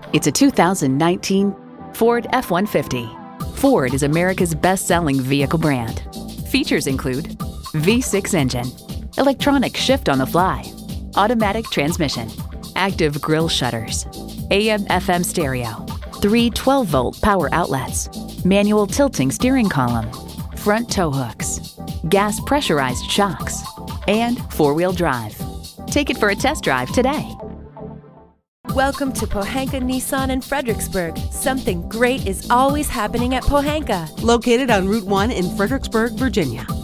It's a 2019 Ford F-150. Ford is America's best-selling vehicle brand. Features include V6 engine, electronic shift-on-the-fly, automatic transmission, active grille shutters, AM/FM stereo, 3 12-volt power outlets, manual tilting steering column, front tow hooks, gas pressurized shocks, and 4-wheel drive. Take it for a test drive today. Welcome to Pohanka Nissan in Fredericksburg. Something great is always happening at Pohanka. Located on Route 1 in Fredericksburg, Virginia.